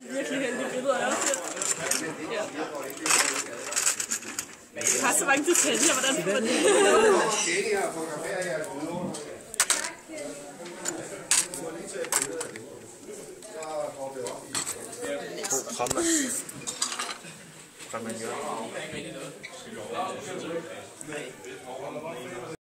virkelig heldige billeder også. Ja. Jeg har så mange detaljer, hvordan får man det? Fremad.